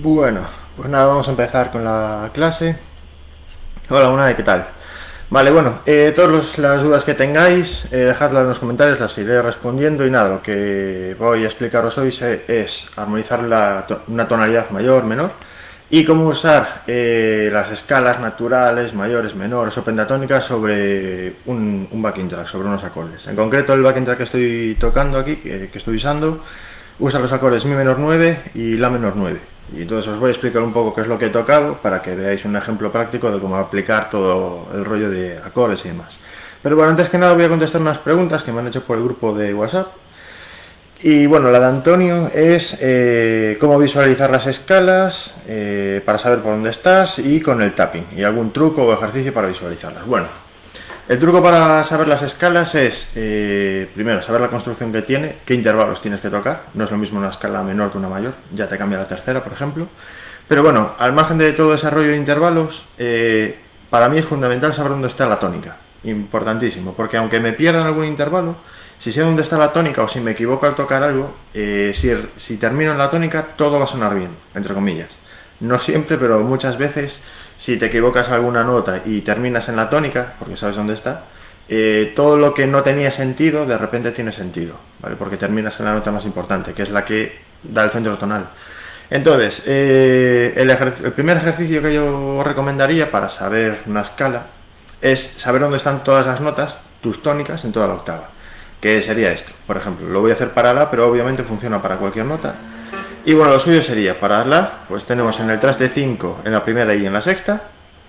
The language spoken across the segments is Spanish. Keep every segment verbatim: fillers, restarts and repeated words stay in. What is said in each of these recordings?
Bueno, pues nada, vamos a empezar con la clase. Hola, Unai, ¿qué tal? Vale, bueno, eh, todas las dudas que tengáis, eh, dejadlas en los comentarios, las iré respondiendo. Y nada, lo que voy a explicaros hoy es armonizar la to una tonalidad mayor, menor, y cómo usar eh, las escalas naturales, mayores, menores o pentatónicas sobre un, un backing track, sobre unos acordes. En concreto, el backing track que estoy tocando aquí, que, que estoy usando, usa los acordes mi menor nueve y la menor nueve. Y entonces os voy a explicar un poco qué es lo que he tocado para que veáis un ejemplo práctico de cómo aplicar todo el rollo de acordes y demás. Pero bueno, antes que nada voy a contestar unas preguntas que me han hecho por el grupo de WhatsApp. Y bueno, la de Antonio es eh, cómo visualizar las escalas eh, para saber por dónde estás y con el tapping y algún truco o ejercicio para visualizarlas. Bueno, el truco para saber las escalas es, eh, primero, saber la construcción que tiene, qué intervalos tienes que tocar. No es lo mismo una escala menor que una mayor, ya te cambia la tercera, por ejemplo. Pero bueno, al margen de todo ese rollo de intervalos, eh, para mí es fundamental saber dónde está la tónica. Importantísimo, porque aunque me pierda en algún intervalo, si sé dónde está la tónica o si me equivoco al tocar algo, eh, si, si termino en la tónica, todo va a sonar bien, entre comillas. No siempre, pero muchas veces, si te equivocas alguna nota y terminas en la tónica, porque sabes dónde está, eh, todo lo que no tenía sentido, de repente tiene sentido, ¿vale? Porque terminas en la nota más importante, que es la que da el centro tonal. Entonces, eh, el, el primer ejercicio que yo recomendaría para saber una escala es saber dónde están todas las notas, tus tónicas, en toda la octava. Que sería esto, por ejemplo, lo voy a hacer para la, pero obviamente funciona para cualquier nota. Y bueno, lo suyo sería para la, pues tenemos en el traste cinco en la primera y en la sexta,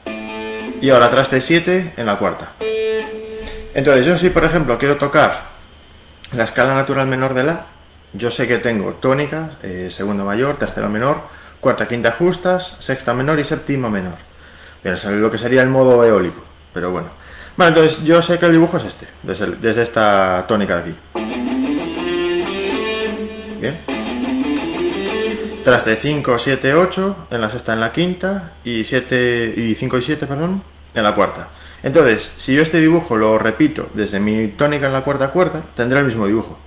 y ahora traste siete en la cuarta. Entonces yo si por ejemplo quiero tocar la escala natural menor de la, yo sé que tengo tónicas, eh, segunda mayor, tercera menor, cuarta, quinta justas, sexta menor y séptima menor. Bien, eso es lo que sería el modo eólico, pero bueno. Vale, entonces yo sé que el dibujo es este, desde, desde esta tónica de aquí. Bien. Traste cinco, siete, ocho, en la sexta, en la quinta, y siete, y cinco y siete, perdón, en la cuarta. Entonces, si yo este dibujo lo repito desde mi tónica en la cuarta cuerda, tendré el mismo dibujo.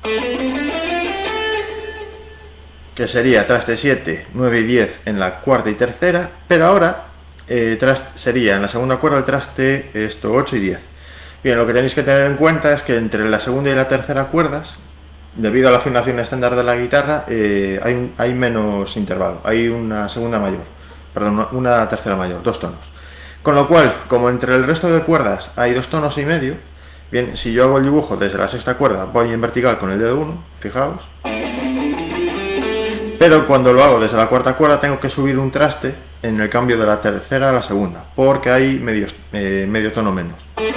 Que sería traste siete, nueve y diez en la cuarta y tercera, pero ahora eh, traste, sería en la segunda cuerda el traste esto, ocho y diez. Bien, lo que tenéis que tener en cuenta es que entre la segunda y la tercera cuerdas, debido a la afinación estándar de la guitarra, eh, hay, hay menos intervalo, hay una segunda mayor, perdón, una tercera mayor, dos tonos. Con lo cual, como entre el resto de cuerdas hay dos tonos y medio, bien, si yo hago el dibujo desde la sexta cuerda, voy en vertical con el dedo uno, fijaos, pero cuando lo hago desde la cuarta cuerda tengo que subir un traste en el cambio de la tercera a la segunda, porque hay medio, eh, medio tono menos.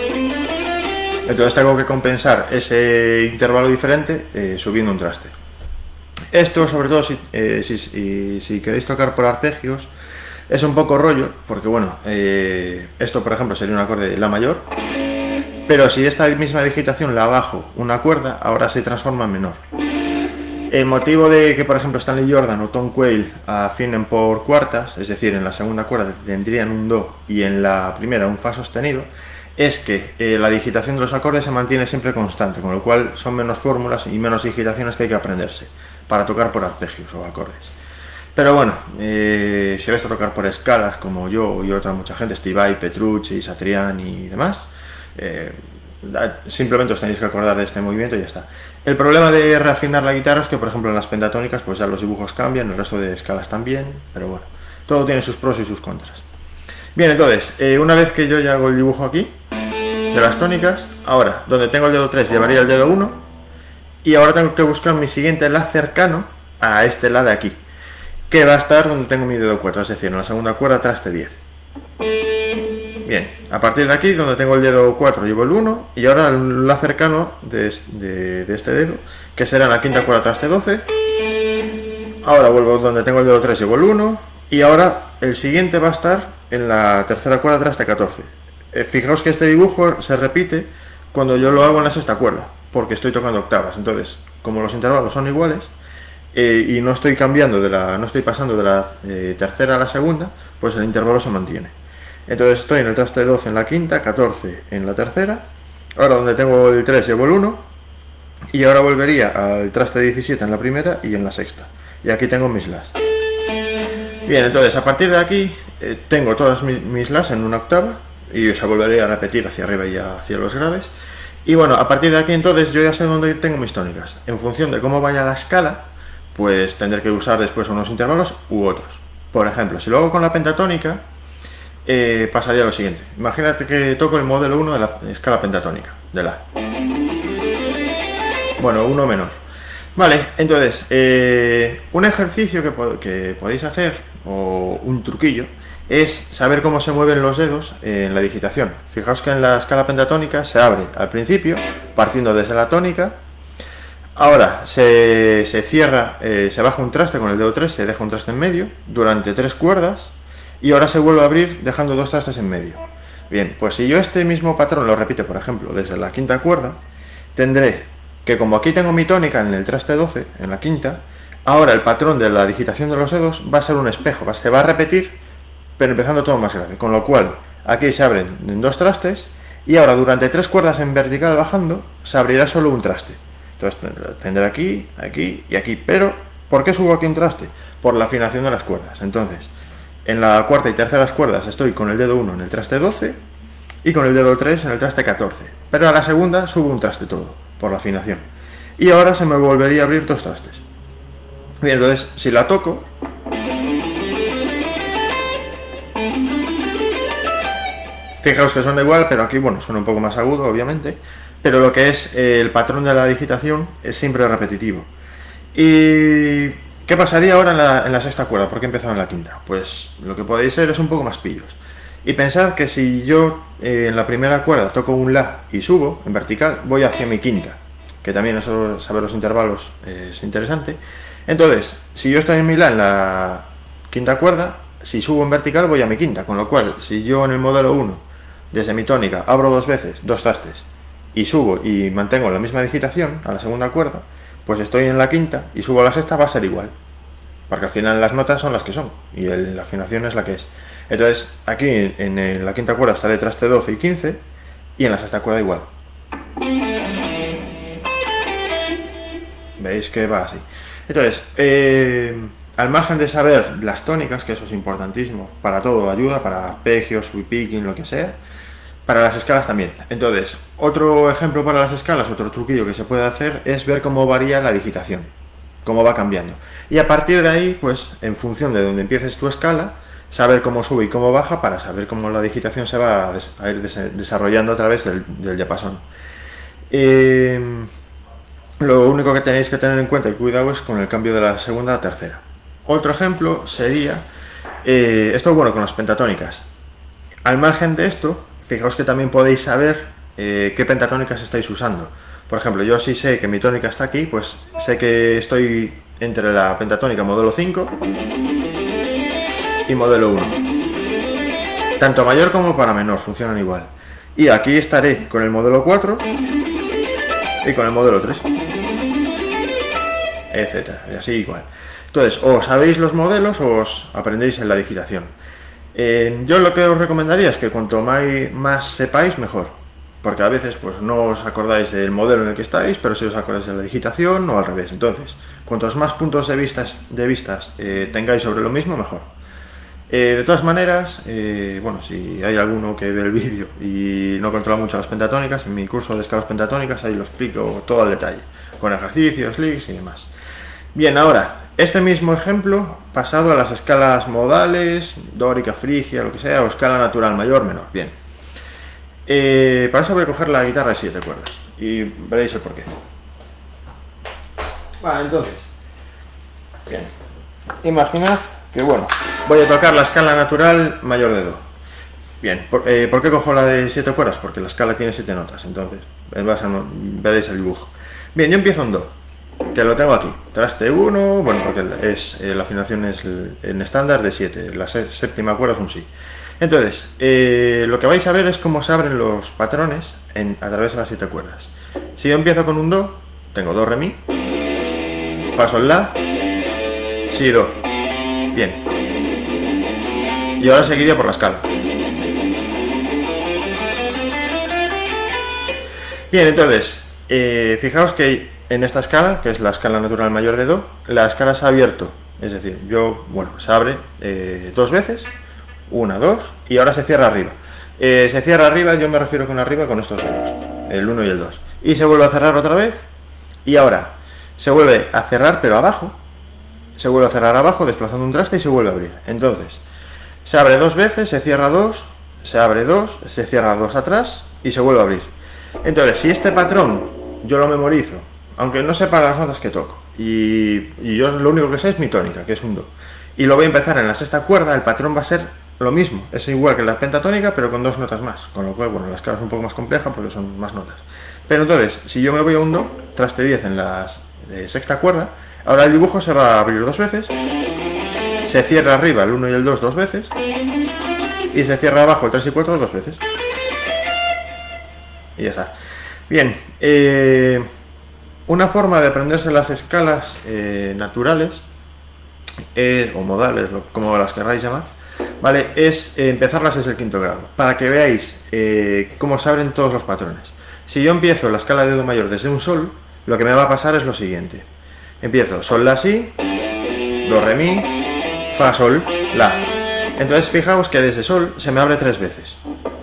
Entonces tengo que compensar ese intervalo diferente eh, subiendo un traste. Esto, sobre todo si, eh, si, si, si queréis tocar por arpegios, es un poco rollo, porque bueno, eh, esto por ejemplo sería un acorde de la mayor, pero si esta misma digitación la bajo una cuerda, ahora se transforma en menor. El motivo de que por ejemplo Stanley Jordan o Tom Quayle afinen por cuartas, es decir, en la segunda cuerda tendrían un do y en la primera un fa sostenido, es que eh, la digitación de los acordes se mantiene siempre constante, con lo cual son menos fórmulas y menos digitaciones que hay que aprenderse para tocar por arpegios o acordes. Pero bueno, eh, si vais a tocar por escalas como yo y otra mucha gente, Steve Vai, Petrucci, Satriani y demás, eh, simplemente os tenéis que acordar de este movimiento y ya está. El problema de reafinar la guitarra es que por ejemplo en las pentatónicas pues ya los dibujos cambian, el resto de escalas también, pero bueno, todo tiene sus pros y sus contras. Bien, entonces, eh, una vez que yo ya hago el dibujo aquí, de las tónicas, ahora, donde tengo el dedo tres llevaría el dedo uno, y ahora tengo que buscar mi siguiente la cercano a este la de aquí, que va a estar donde tengo mi dedo cuatro, es decir, en la segunda cuerda traste diez. Bien, a partir de aquí, donde tengo el dedo cuatro, llevo el uno, y ahora el la cercano de, de, de este dedo, que será en la quinta cuerda traste doce, ahora vuelvo donde tengo el dedo tres, llevo el uno, y ahora el siguiente va a estar en la tercera cuerda traste catorce. Eh, fijaos que este dibujo se repite cuando yo lo hago en la sexta cuerda, porque estoy tocando octavas. Entonces, como los intervalos son iguales eh, y no estoy cambiando de la, no estoy pasando de la eh, tercera a la segunda, pues el intervalo se mantiene. Entonces estoy en el traste doce en la quinta, catorce en la tercera, ahora donde tengo el tres llevo el uno, y ahora volvería al traste diecisiete en la primera y en la sexta. Y aquí tengo mis las. Bien, entonces a partir de aquí eh, tengo todas mis, mis las en una octava y se volvería a repetir hacia arriba y hacia los graves. Y bueno, a partir de aquí entonces yo ya sé dónde tengo mis tónicas. En función de cómo vaya la escala, pues tendré que usar después unos intervalos u otros. Por ejemplo, si lo hago con la pentatónica, eh, pasaría lo siguiente. Imagínate que toco el modelo uno de la escala pentatónica, de la. Bueno, uno menor. Vale, entonces, eh, un ejercicio que, po que podéis hacer, o un truquillo, es saber cómo se mueven los dedos en la digitación. Fijaos que en la escala pentatónica se abre al principio, partiendo desde la tónica. Ahora se, se cierra, eh, se baja un traste con el dedo tres, se deja un traste en medio durante tres cuerdas y ahora se vuelve a abrir dejando dos trastes en medio. Bien, pues si yo este mismo patrón lo repito, por ejemplo, desde la quinta cuerda, tendré que, como aquí tengo mi tónica en el traste doce, en la quinta, ahora el patrón de la digitación de los dedos va a ser un espejo, se va a repetir, pero empezando todo más grave, con lo cual aquí se abren en dos trastes y ahora durante tres cuerdas en vertical bajando se abrirá solo un traste. Entonces tendré aquí, aquí y aquí. Pero, ¿por qué subo aquí un traste? Por la afinación de las cuerdas. Entonces, en la cuarta y tercera cuerdas estoy con el dedo uno en el traste doce y con el dedo tres en el traste catorce. Pero a la segunda subo un traste todo, por la afinación. Y ahora se me volvería a abrir dos trastes. Bien, entonces, si la toco... Fijaos que suena igual, pero aquí, bueno, suena un poco más agudo, obviamente. Pero lo que es eh, el patrón de la digitación es siempre repetitivo. ¿Y qué pasaría ahora en la, en la sexta cuerda? ¿Por qué he empezado en la quinta? Pues lo que podéis ser es un poco más pillos. Y pensad que si yo eh, en la primera cuerda toco un la y subo en vertical, voy hacia mi quinta. Que también eso, saber los intervalos eh, es interesante. Entonces, si yo estoy en mi la en la quinta cuerda, si subo en vertical voy a mi quinta. Con lo cual, si yo en el modelo uno, desde mi tónica, abro dos veces, dos trastes, y subo y mantengo la misma digitación a la segunda cuerda, pues estoy en la quinta y subo a la sexta, va a ser igual, porque al final las notas son las que son y el, la afinación es la que es. Entonces aquí en, en la quinta cuerda estaré traste doce y quince y en la sexta cuerda igual. Veis que va así. Entonces, eh, al margen de saber las tónicas, que eso es importantísimo para todo, ayuda para arpegios, sweep picking, lo que sea, para las escalas también. Entonces, otro ejemplo para las escalas, otro truquillo que se puede hacer es ver cómo varía la digitación, cómo va cambiando. Y a partir de ahí, pues, en función de donde empieces tu escala, saber cómo sube y cómo baja para saber cómo la digitación se va a ir desarrollando a través del, del diapasón. Eh, lo único que tenéis que tener en cuenta y cuidado es con el cambio de la segunda a tercera. Otro ejemplo sería, eh, esto bueno con las pentatónicas. Al margen de esto, fijaos que también podéis saber eh, qué pentatónicas estáis usando. Por ejemplo, yo si sé que mi tónica está aquí, pues sé que estoy entre la pentatónica modelo cinco y modelo uno. Tanto mayor como para menor, funcionan igual. Y aquí estaré con el modelo cuatro y con el modelo tres, etcétera. Y así igual. Entonces, o sabéis los modelos o os aprendéis en la digitación. Eh, yo lo que os recomendaría es que cuanto más, más sepáis, mejor. Porque a veces pues no os acordáis del modelo en el que estáis, pero sí os acordáis de la digitación o al revés. Entonces, cuantos más puntos de vistas, de vistas eh, tengáis sobre lo mismo, mejor. Eh, de todas maneras, eh, bueno, si hay alguno que ve el vídeo y no controla mucho las pentatónicas, en mi curso de escalas pentatónicas ahí lo explico todo al detalle, con ejercicios, leaks y demás. Bien, ahora, este mismo ejemplo pasado a las escalas modales, dórica, frigia, lo que sea, o escala natural mayor, menor. Bien. Eh, para eso voy a coger la guitarra de siete cuerdas y veréis el porqué. Vale, entonces. Bien. Imaginad que, bueno, voy a tocar la escala natural mayor de do. Bien, ¿por, eh, ¿por qué cojo la de siete cuerdas? Porque la escala tiene siete notas, entonces veréis el dibujo. Bien, yo empiezo en do, que lo tengo aquí, traste uno, bueno, porque es, eh, la afinación es en estándar de siete, la séptima cuerda es un si. Entonces, eh, lo que vais a ver es cómo se abren los patrones en, a través de las siete cuerdas. Si yo empiezo con un do, tengo do, re, mi, fa, sol, la, si, do. Bien. Y ahora seguiría por la escala. Bien, entonces, eh, fijaos que en esta escala, que es la escala natural mayor de do, la escala se ha abierto Es decir, yo, bueno, se abre eh, dos veces, una, dos, y ahora se cierra arriba. Eh, se cierra arriba, yo me refiero con arriba con estos dedos, el uno y el dos. Y se vuelve a cerrar otra vez, y ahora se vuelve a cerrar, pero abajo. Se vuelve a cerrar abajo, desplazando un traste y se vuelve a abrir. Entonces, se abre dos veces, se cierra dos, se abre dos, se cierra dos atrás y se vuelve a abrir. Entonces, si este patrón yo lo memorizo, aunque no sepa las notas que toco, y, y yo lo único que sé es mi tónica, que es un do, y lo voy a empezar en la sexta cuerda, el patrón va a ser lo mismo, es igual que la pentatónica, pero con dos notas más, con lo cual, bueno, la escala es un poco más compleja porque son más notas. Pero entonces, si yo me voy a un do, traste diez en la eh, sexta cuerda, ahora el dibujo se va a abrir dos veces, se cierra arriba el uno y el dos dos veces, y se cierra abajo el tres y cuatro dos veces. Y ya está. Bien, eh, una forma de aprenderse las escalas eh, naturales, eh, o modales, lo, como las querráis llamar, ¿vale? Es eh, empezarlas desde el quinto grado, para que veáis eh, cómo se abren todos los patrones. Si yo empiezo la escala de do mayor desde un sol, lo que me va a pasar es lo siguiente. Empiezo sol, la, si, do, re, mi, fa, sol, la. Entonces fijaos que desde sol se me abre tres veces.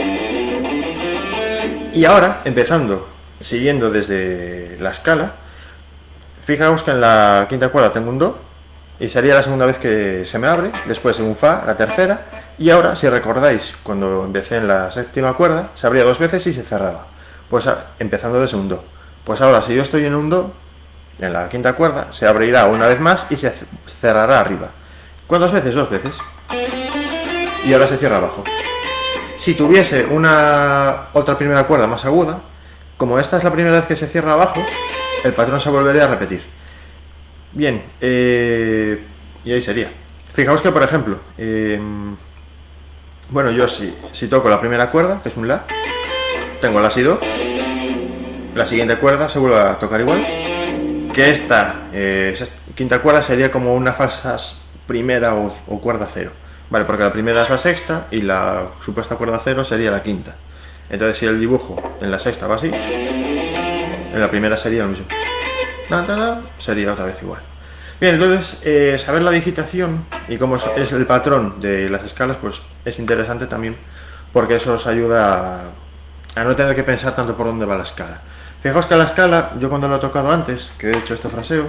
Y ahora, empezando, siguiendo desde la escala, fijaos que en la quinta cuerda tengo un do, y sería la segunda vez que se me abre, después un fa, la tercera, y ahora, si recordáis, cuando empecé en la séptima cuerda, se abría dos veces y se cerraba. Pues empezando desde un do. Pues ahora, si yo estoy en un do, en la quinta cuerda, se abrirá una vez más y se cerrará arriba. ¿Cuántas veces? Dos veces. Y ahora se cierra abajo. Si tuviese una otra primera cuerda más aguda, como esta es la primera vez que se cierra abajo, el patrón se volvería a repetir. Bien, eh, y ahí sería. Fijaos que, por ejemplo, eh, bueno, yo si, si toco la primera cuerda, que es un la, tengo la si do, la siguiente cuerda se vuelve a tocar igual, que esta eh, quinta cuerda sería como una falsa primera o, o cuerda cero, vale, porque la primera es la sexta y la supuesta cuerda cero sería la quinta. Entonces, si el dibujo en la sexta va así, en la primera sería lo mismo, sería otra vez igual. Bien, entonces eh, saber la digitación y cómo es el patrón de las escalas, pues es interesante también, porque eso os ayuda a, a no tener que pensar tanto por dónde va la escala. Fijaos que la escala, yo cuando lo he tocado antes, que he hecho este fraseo,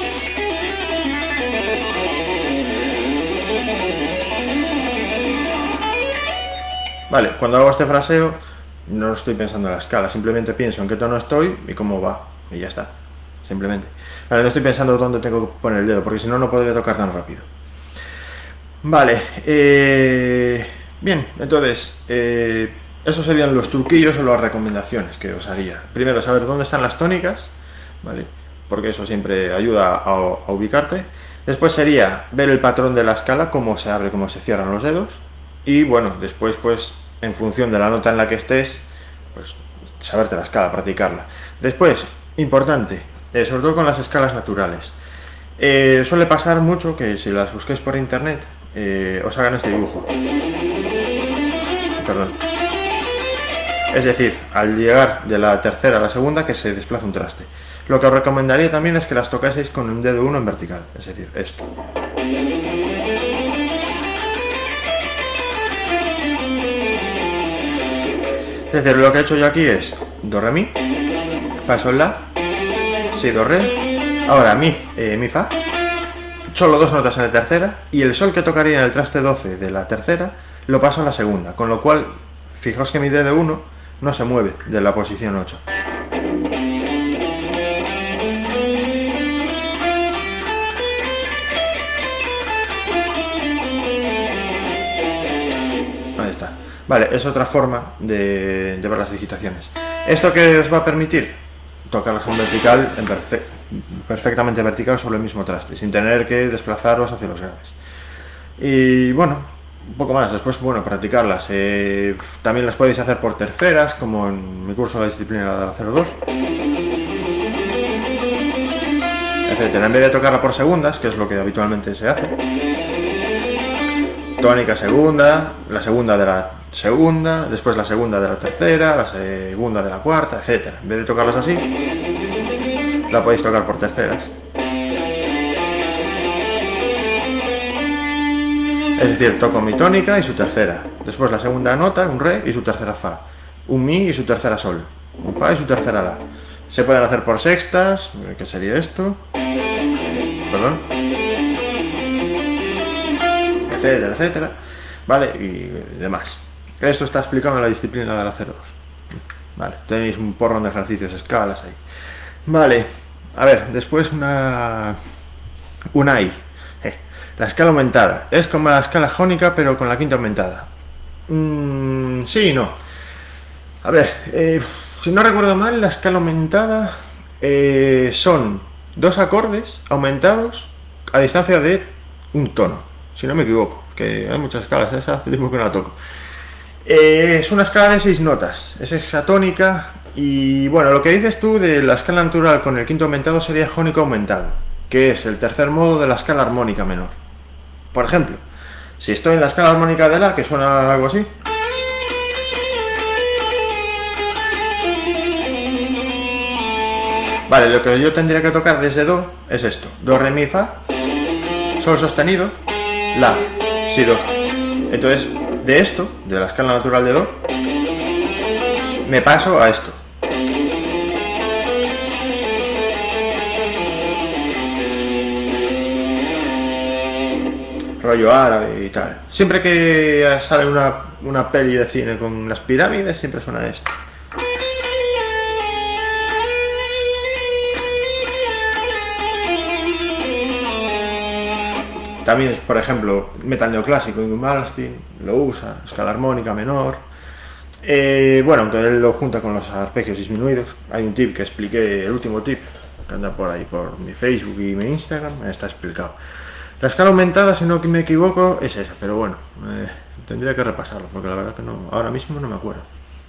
vale, cuando hago este fraseo no estoy pensando en la escala, simplemente pienso en qué tono estoy y cómo va, y ya está, simplemente. Vale, no estoy pensando dónde tengo que poner el dedo, porque si no, no podría tocar tan rápido. Vale, eh, bien, entonces, eh, esos serían los truquillos o las recomendaciones que os haría. Primero, saber dónde están las tónicas, ¿vale? Porque eso siempre ayuda a, a ubicarte. Después sería ver el patrón de la escala, cómo se abre, cómo se cierran los dedos. Y bueno, después, pues, en función de la nota en la que estés, pues, saberte la escala, practicarla. Después, importante, eh, sobre todo con las escalas naturales. Eh, suele pasar mucho que si las busquéis por internet, eh, os hagan este dibujo. Perdón. Es decir, al llegar de la tercera a la segunda, que se desplaza un traste. Lo que os recomendaría también es que las tocaseis con un dedo uno en vertical, es decir, esto. Es decir, lo que he hecho yo aquí es do, re, mi, fa, sol, la, si, do, re, ahora mi, eh, mi, fa, solo dos notas en la tercera, y el sol que tocaría en el traste doce de la tercera lo paso en la segunda, con lo cual, fijaos que mi dedo uno no se mueve de la posición ocho. Ahí está. Vale, es otra forma de, de ver las digitaciones. ¿Esto qué os va a permitir? Tocarlas en vertical, en perfe perfectamente vertical sobre el mismo traste, sin tener que desplazaros hacia los graves. Y bueno, un poco más. Después, bueno, practicarlas. Eh, también las podéis hacer por terceras, como en mi curso de disciplina de la cero dos. Etcétera. En vez de tocarla por segundas, que es lo que habitualmente se hace. Tónica segunda, la segunda de la segunda, después la segunda de la tercera, la segunda de la cuarta, etcétera. En vez de tocarlas así, la podéis tocar por terceras. Es decir, toco mi tónica y su tercera. Después la segunda nota, un re y su tercera fa. Un mi y su tercera sol. Un fa y su tercera la. Se pueden hacer por sextas, que sería esto. Perdón. Etcétera, etcétera. Vale, y demás. Esto está explicado en la disciplina de la cero dos. Vale, tenéis un porrón de ejercicios, escalas ahí. Vale, a ver, después una... Una I. Eh, la escala aumentada. Es como la escala jónica, pero con la quinta aumentada. Mm, sí y no. A ver, eh, si no recuerdo mal, la escala aumentada eh, son dos acordes aumentados a distancia de un tono, si no me equivoco, que hay muchas escalas, esa hace tiempo que no la toco. Eh, es una escala de seis notas, es hexatónica y bueno, lo que dices tú de la escala natural con el quinto aumentado sería jónico aumentado, que es el tercer modo de la escala armónica menor. Por ejemplo, si estoy en la escala armónica de la, que suena algo así. Vale, lo que yo tendría que tocar desde do es esto, do, re, mi, fa, sol sostenido, la, si, do. Entonces, de esto, de la escala natural de do, me paso a esto. Rollo árabe y tal. Siempre que sale una, una peli de cine con las pirámides, siempre suena esto. También, por ejemplo, metal neoclásico, Yngwie Malmsteen lo usa, escala armónica menor. Eh, bueno, aunque él lo junta con los arpegios disminuidos. Hay un tip que expliqué, el último tip, que anda por ahí, por mi Facebook y mi Instagram, está explicado. La escala aumentada, si no me equivoco, es esa, pero bueno, eh, tendría que repasarlo, porque la verdad que no, ahora mismo no me acuerdo.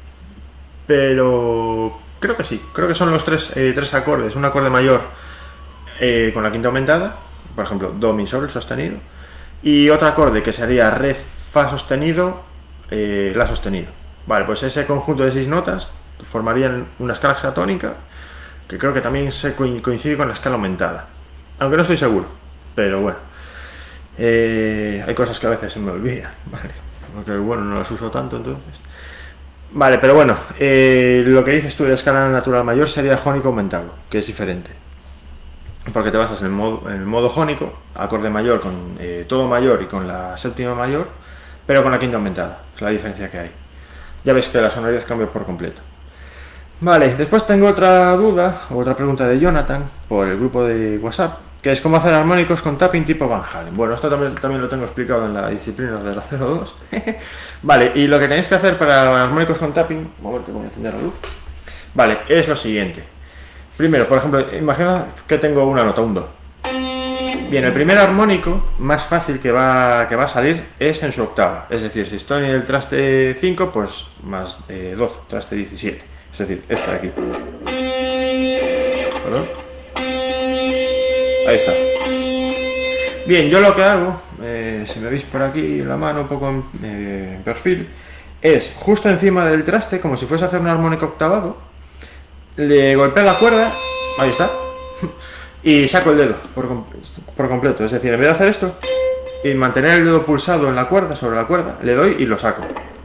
Pero creo que sí, creo que son los tres, eh, tres acordes, un acorde mayor eh, con la quinta aumentada, por ejemplo, do, mi, sol sostenido, y otro acorde que sería re, fa sostenido, eh, la sostenido. Vale, pues ese conjunto de seis notas formarían una escala hexatónica, que creo que también se coincide con la escala aumentada, aunque no estoy seguro, pero bueno, eh, hay cosas que a veces se me olvidan, vale, porque bueno, no las uso tanto entonces. Vale, pero bueno, eh, lo que dices tú de escala natural mayor sería jónico aumentado, que es diferente. Porque te basas en el modo, en el modo jónico, acorde mayor con eh, todo mayor y con la séptima mayor, pero con la quinta aumentada, es la diferencia que hay. Ya ves que la sonoridad cambia por completo. Vale, después tengo otra duda, otra pregunta de Jonathan, por el grupo de WhatsApp, que es cómo hacer armónicos con tapping tipo Van Halen. Bueno, esto también, también lo tengo explicado en la disciplina de la cero dos. Vale, y lo que tenéis que hacer para armónicos con tapping, un momento, voy a encender la luz. Vale, es lo siguiente. Primero, por ejemplo, imagina que tengo una nota, un do. Bien, el primer armónico más fácil que va, que va a salir es en su octava. Es decir, si estoy en el traste cinco, pues más eh, doce, traste diecisiete. Es decir, esta de aquí. ¿Perdón? Ahí está. Bien, yo lo que hago, eh, si me veis por aquí la mano un poco en, eh, en perfil, es justo encima del traste, como si fuese a hacer un armónico octavado. Le golpeo la cuerda, ahí está, y saco el dedo por, por completo. Es decir, en vez de hacer esto y mantener el dedo pulsado en la cuerda, sobre la cuerda, le doy y lo saco.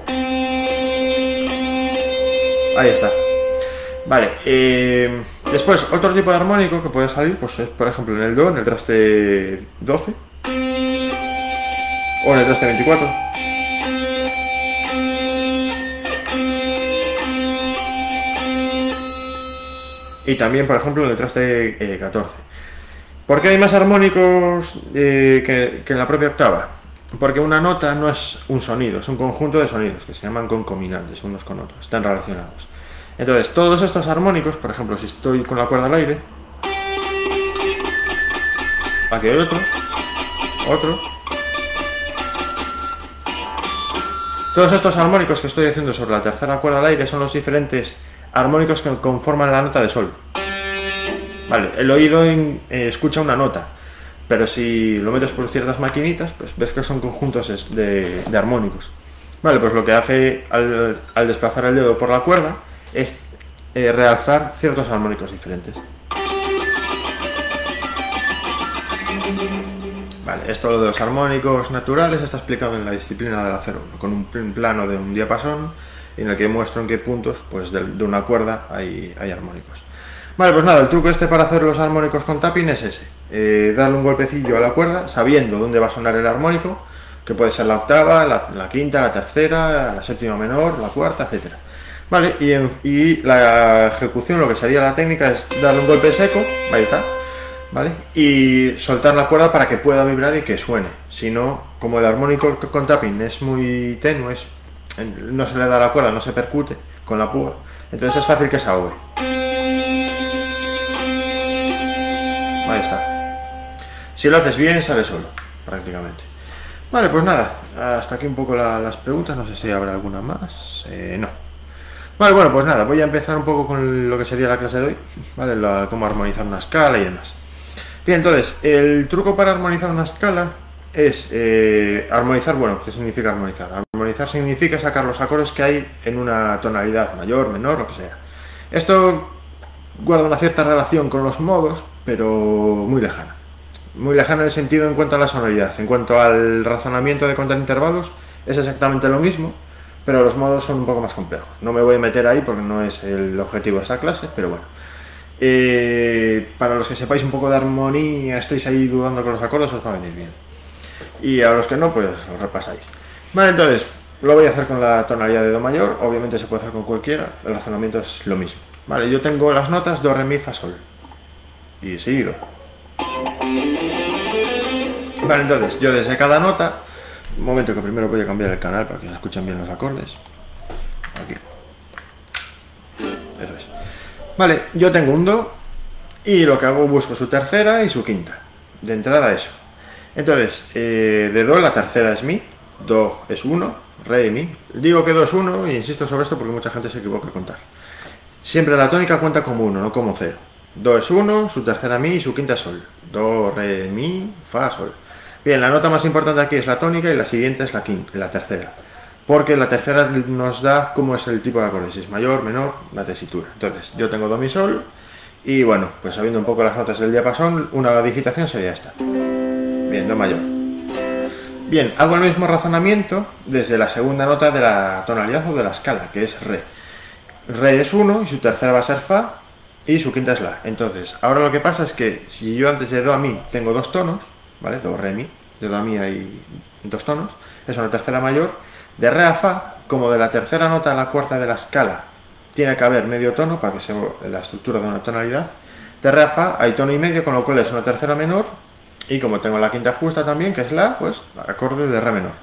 Ahí está. Vale, eh, después otro tipo de armónico que puede salir, pues es por ejemplo en el do, en el traste doce o en el traste veinticuatro. Y también, por ejemplo, en el traste eh, catorce. ¿Por qué hay más armónicos eh, que, que en la propia octava? Porque una nota no es un sonido, es un conjunto de sonidos que se llaman concominantes unos con otros, están relacionados. Entonces, todos estos armónicos, por ejemplo, si estoy con la cuerda al aire, aquí hay otro, otro. Todos estos armónicos que estoy haciendo sobre la tercera cuerda al aire son los diferentes armónicos que conforman la nota de sol. Vale, el oído en, eh, escucha una nota, pero si lo metes por ciertas maquinitas, pues ves que son conjuntos de, de armónicos. Vale, pues lo que hace al, al desplazar el dedo por la cuerda es eh, realzar ciertos armónicos diferentes. Vale, esto lo de los armónicos naturales está explicado en la disciplina del acero uno, con un plano de un diapasón en el que muestro en qué puntos pues, de, de una cuerda hay, hay armónicos. Vale, pues nada, el truco este para hacer los armónicos con tapping es ese, eh, darle un golpecillo a la cuerda sabiendo dónde va a sonar el armónico, que puede ser la octava, la, la quinta, la tercera, la séptima menor, la cuarta, etcétera. Vale, y, en, y la ejecución, lo que sería la técnica, es darle un golpe seco, ahí está, ¿vale? Y soltar la cuerda para que pueda vibrar y que suene. Si no, como el armónico con tapping es muy tenue, es, no se le da la cuerda, no se percute con la púa, entonces es fácil que se ahogue. Ahí está. Si lo haces bien, sale solo, prácticamente. Vale, pues nada, hasta aquí un poco la, las preguntas, no sé si habrá alguna más, eh, no. Vale, bueno, pues nada, voy a empezar un poco con lo que sería la clase de hoy, ¿vale? La, cómo armonizar una escala y demás. Bien, entonces, el truco para armonizar una escala es eh, armonizar, bueno, ¿qué significa armonizar? Armonizar significa sacar los acordes que hay en una tonalidad mayor, menor, lo que sea. Esto guarda una cierta relación con los modos, pero muy lejana. Muy lejana en el sentido en cuanto a la sonoridad. En cuanto al razonamiento de contar intervalos, es exactamente lo mismo, pero los modos son un poco más complejos. No me voy a meter ahí porque no es el objetivo de esta clase, pero bueno. Eh, para los que sepáis un poco de armonía, estáis ahí dudando con los acordes, os va a venir bien. Y a los que no, pues os repasáis. Vale, entonces, lo voy a hacer con la tonalidad de do mayor, obviamente se puede hacer con cualquiera, el razonamiento es lo mismo. Vale, yo tengo las notas do, re, mi, fa, sol. Y seguido. Vale, entonces, yo desde cada nota, un momento que primero voy a cambiar el canal para que se escuchen bien los acordes. Aquí. Eso es. Vale, yo tengo un do y lo que hago, busco su tercera y su quinta. De entrada eso. Entonces, eh, de do la tercera es mi, do es uno, re y mi. Digo que do es uno y insisto sobre esto porque mucha gente se equivoca al contar. Siempre la tónica cuenta como uno, no como cero. Do es uno, su tercera mi y su quinta sol. Do, re, mi, fa, sol. Bien, la nota más importante aquí es la tónica y la siguiente es la quinta, la tercera. Porque la tercera nos da cómo es el tipo de acorde, si es mayor, menor, la tesitura. Entonces, yo tengo do, mi, sol y bueno, pues sabiendo un poco las notas del diapasón, una digitación sería esta. Bien, do mayor. Bien, hago el mismo razonamiento desde la segunda nota de la tonalidad o de la escala, que es re. Re es uno y su tercera va a ser fa y su quinta es la. Entonces, ahora lo que pasa es que si yo antes de do a mi tengo dos tonos, ¿vale? Do, re, mi, de do a mi hay dos tonos, es una tercera mayor. De re a fa, como de la tercera nota a la cuarta de la escala tiene que haber medio tono para que sea la estructura de una tonalidad, de re a fa hay tono y medio, con lo cual es una tercera menor, y como tengo la quinta justa también, que es la, pues acorde de re menor.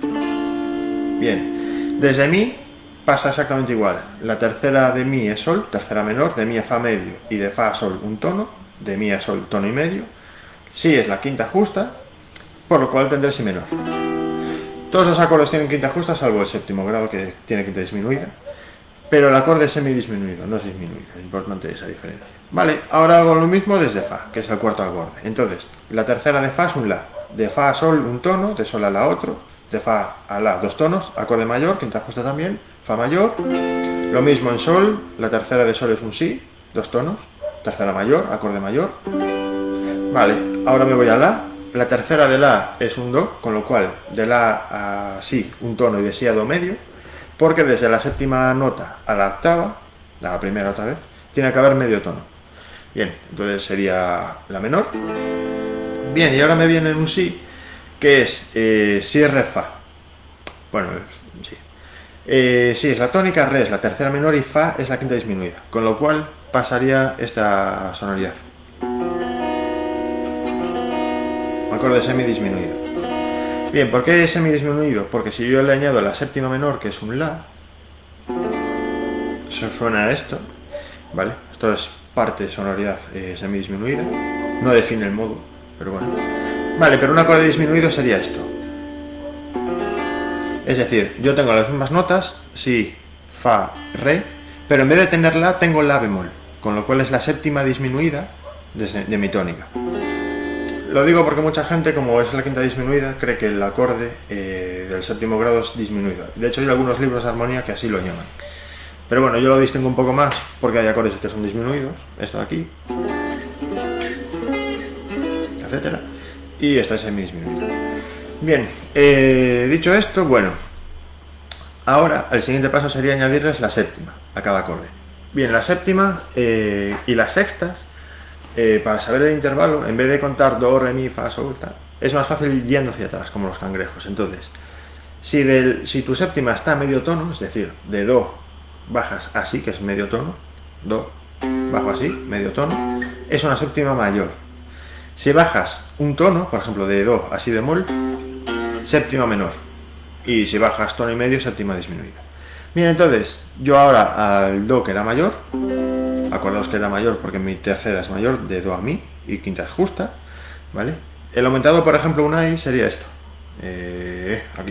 Bien, desde mi pasa exactamente igual. La tercera de mi es sol, tercera menor, de mi a fa medio y de fa a sol un tono, de mi a sol tono y medio. Si es la quinta justa, por lo cual tendré si menor. Todos los acordes tienen quinta justa, salvo el séptimo grado que tiene quinta disminuida. Pero el acorde es semidisminuido, no es disminuido. Es importante esa diferencia. Vale, ahora hago lo mismo desde fa, que es el cuarto acorde. Entonces, la tercera de fa es un la. De fa a sol un tono, de sol a la otro. De fa a la dos tonos, acorde mayor, quinta justa también, fa mayor. Lo mismo en sol, la tercera de sol es un si, dos tonos, tercera mayor, acorde mayor. Vale, ahora me voy a la. La tercera de la es un do, con lo cual de la a si un tono y de si a do medio, porque desde la séptima nota a la octava, a la primera otra vez, tiene que haber medio tono. Bien, entonces sería la menor. Bien, y ahora me viene un si, que es eh, si, re, fa. Bueno, sí. Eh, si es la tónica, re es la tercera menor y fa es la quinta disminuida, con lo cual pasaría esta sonoridad. Acorde semidisminuido. Bien, ¿por qué semidisminuido? Porque si yo le añado la séptima menor, que es un la, eso suena a esto, ¿vale? Esto es parte de sonoridad eh, semidisminuida, no define el modo, pero bueno. Vale, pero un acorde disminuido sería esto. Es decir, yo tengo las mismas notas, si, fa, re, pero en vez de tener la, tengo la bemol, con lo cual es la séptima disminuida de, de mi tónica. Lo digo porque mucha gente, como es la quinta disminuida, cree que el acorde eh, del séptimo grado es disminuido. De hecho, hay algunos libros de armonía que así lo llaman. Pero bueno, yo lo distingo un poco más porque hay acordes que son disminuidos, esto de aquí, etcétera. y esta es semidisminuida. Bien, eh, dicho esto, bueno, ahora el siguiente paso sería añadirles la séptima a cada acorde. Bien, la séptima eh, y las sextas, eh, para saber el intervalo, en vez de contar do, re, mi, fa, sol, tal, es más fácil yendo hacia atrás, como los cangrejos. Entonces, si, del, si tu séptima está a medio tono, es decir, de do bajas así, que es medio tono, do, bajo así, medio tono, es una séptima mayor. Si bajas un tono, por ejemplo, de do a si bemol, séptima menor. Y si bajas tono y medio, séptima disminuida. Bien, entonces, yo ahora al do, que era mayor, acordaos que era mayor porque mi tercera es mayor, de do a mi, y quinta es justa, ¿vale? El aumentado, por ejemplo, una i sería esto, eh, aquí.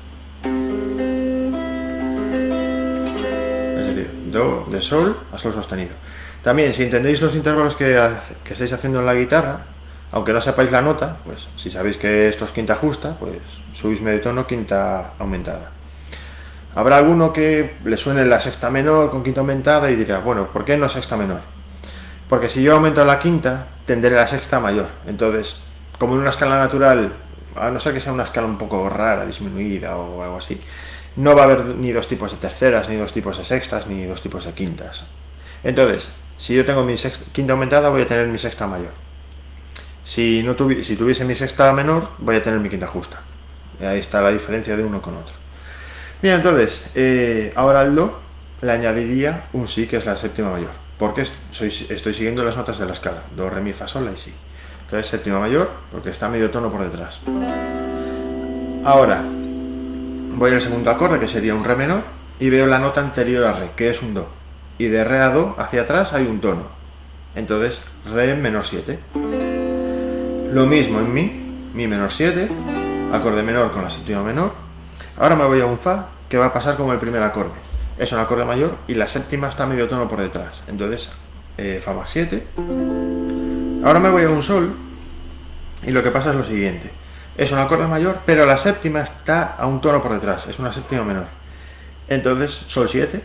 Es decir, do de sol a sol sostenido. También, si entendéis los intervalos que, que estáis haciendo en la guitarra, aunque no sepáis la nota, pues si sabéis que esto es quinta justa, pues subís medio tono, quinta aumentada. Habrá alguno que le suene la sexta menor con quinta aumentada y dirá, bueno, ¿por qué no sexta menor? Porque si yo aumento la quinta, tendré la sexta mayor. Entonces, como en una escala natural, a no ser que sea una escala un poco rara, disminuida o algo así, no va a haber ni dos tipos de terceras, ni dos tipos de sextas, ni dos tipos de quintas. Entonces, si yo tengo mi sexta, quinta aumentada, voy a tener mi sexta mayor. Si, no tuvi, si tuviese mi sexta menor, voy a tener mi quinta justa. Y ahí está la diferencia de uno con otro. Bien, entonces, eh, ahora al do le añadiría un si, que es la séptima mayor. Porque soy, estoy siguiendo las notas de la escala. Do, re, mi, fa, sol, la y si. Entonces, séptima mayor, porque está medio tono por detrás. Ahora, voy al segundo acorde, que sería un re menor, y veo la nota anterior a re, que es un do. Y de re a do, hacia atrás, hay un tono. Entonces, re menor siete. Lo mismo en mi, mi menor siete, acorde menor con la séptima menor. Ahora me voy a un fa, que va a pasar como el primer acorde. Es un acorde mayor y la séptima está medio tono por detrás. Entonces, eh, fa más siete. Ahora me voy a un sol y lo que pasa es lo siguiente. Es un acorde mayor, pero la séptima está a un tono por detrás. Es una séptima menor. Entonces, sol siete.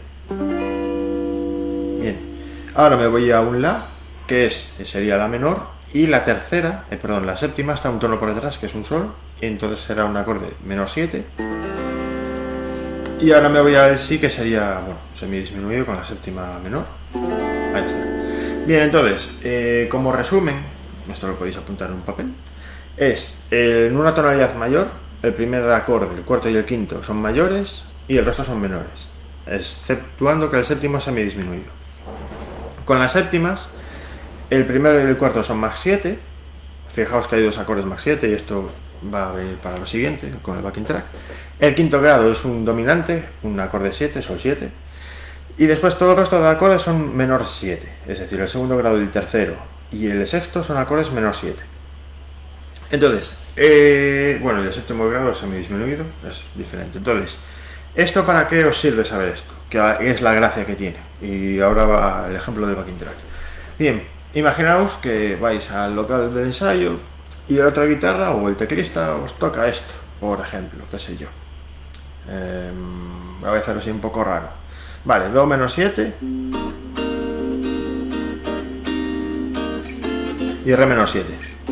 Bien. Ahora me voy a un la, que es, sería la menor. Y la tercera, eh, perdón, la séptima está un tono por detrás, que es un sol, y entonces será un acorde menor siete. Y ahora me voy al si, que sería, bueno, semidisminuido con la séptima menor. Ahí está. Bien, entonces, eh, como resumen, esto lo podéis apuntar en un papel, es eh, en una tonalidad mayor, el primer acorde, el cuarto y el quinto son mayores y el resto son menores, exceptuando que el séptimo es semidisminuido. Con las séptimas, el primero y el cuarto son max siete, fijaos que hay dos acordes max siete y esto va a venir para lo siguiente con el backing track. El quinto grado es un dominante, un acorde siete, sol siete, y después todo el resto de acordes son menor siete, es decir, el segundo grado y el tercero y el sexto son acordes menor siete. Entonces, eh, bueno, el séptimo grado es semidisminuido, es diferente. Entonces, ¿esto para qué os sirve saber esto? Que es la gracia que tiene. Y ahora va el ejemplo del backing track. Bien, imaginaos que vais al local del ensayo y la otra guitarra o el teclista os toca esto, por ejemplo, qué sé yo. Eh, voy a hacerlo así un poco raro. Vale, do menos siete y re menor siete.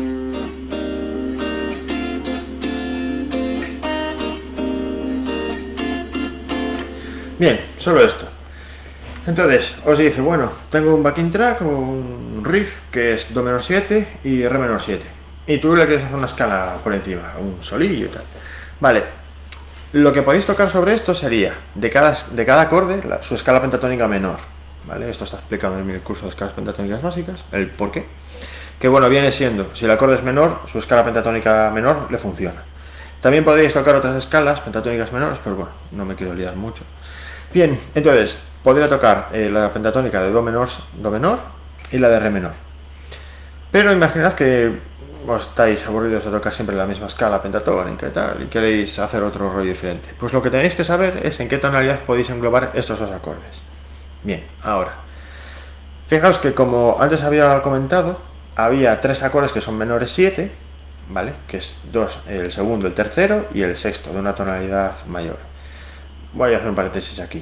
Bien, solo esto. Entonces, os dice, bueno, tengo un backing track o un riff que es do menor siete y re menor siete. Y tú le quieres hacer una escala por encima, un solillo y tal. Vale, lo que podéis tocar sobre esto sería, de cada, de cada acorde, la, su escala pentatónica menor. ¿Vale? Esto está explicado en el curso de escalas pentatónicas básicas, el por qué. Que bueno, viene siendo, si el acorde es menor, su escala pentatónica menor le funciona. También podéis tocar otras escalas pentatónicas menores, pero bueno, no me quiero liar mucho. Bien, entonces, podría tocar eh, la pentatónica de do menor, do menor y la de re menor. Pero imaginad que os estáis aburridos de tocar siempre la misma escala pentatónica y tal, y queréis hacer otro rollo diferente. Pues lo que tenéis que saber es en qué tonalidad podéis englobar estos dos acordes. Bien, ahora, fijaos que como antes había comentado, había tres acordes que son menores siete, ¿vale? Que es dos, el segundo, el tercero y el sexto, de una tonalidad mayor. Voy a hacer un paréntesis aquí.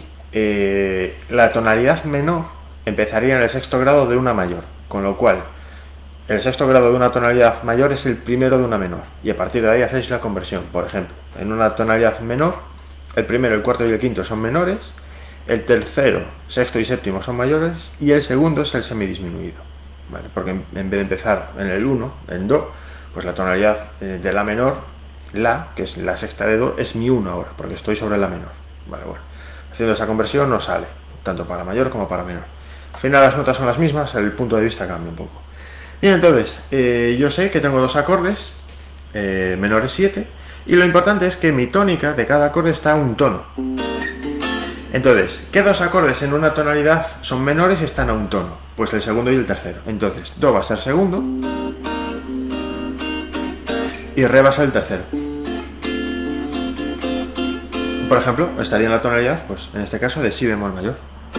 Eh, la tonalidad menor empezaría en el sexto grado de una mayor, con lo cual el sexto grado de una tonalidad mayor es el primero de una menor, y a partir de ahí hacéis la conversión. Por ejemplo, en una tonalidad menor, el primero, el cuarto y el quinto son menores, el tercero, sexto y séptimo son mayores, y el segundo es el semidisminuido, ¿vale? Porque en vez de empezar en el uno, en do, pues la tonalidad de la menor, la, que es la sexta de do, es mi uno ahora, porque estoy sobre la menor, ¿vale? Bueno, haciendo esa conversión nos sale, tanto para mayor como para menor. Al final las notas son las mismas, el punto de vista cambia un poco. Bien, entonces, eh, yo sé que tengo dos acordes, eh, menores siete, y lo importante es que mi tónica de cada acorde está a un tono. Entonces, ¿qué dos acordes en una tonalidad son menores y están a un tono? Pues el segundo y el tercero. Entonces, do va a ser segundo y re va a ser el tercero. Por ejemplo, estaría en la tonalidad, pues en este caso, de si bemol mayor.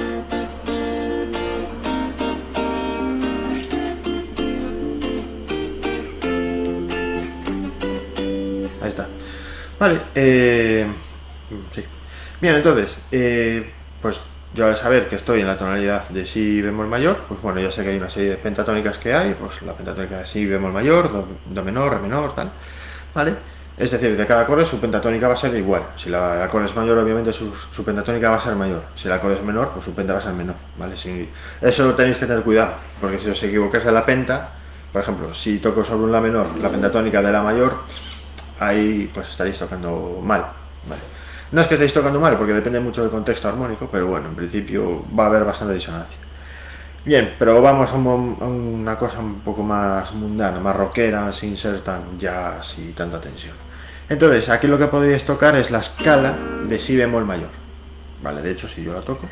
Ahí está. Vale, eh, sí. Bien, entonces, eh, pues yo al saber que estoy en la tonalidad de si bemol mayor, pues bueno, ya sé que hay una serie de pentatónicas que hay, pues la pentatónica de si bemol mayor, do, do menor, re menor, tal, ¿vale? Es decir, de cada acorde su pentatónica va a ser igual. Si la, el acorde es mayor, obviamente su, su pentatónica va a ser mayor. Si el acorde es menor, pues su penta va a ser menor, ¿vale? Si, eso tenéis que tener cuidado, porque si os equivocáis de la penta, por ejemplo, si toco sobre un la menor la pentatónica de la mayor, ahí pues estaréis tocando mal, ¿vale? No es que estéis tocando mal, porque depende mucho del contexto armónico, pero bueno, en principio va a haber bastante disonancia. Bien, pero vamos a, un, a una cosa un poco más mundana, más rockera, sin ser tan jazz y tanta tensión. Entonces, aquí lo que podríais tocar es la escala de si bemol mayor. Vale, de hecho, si yo la toco...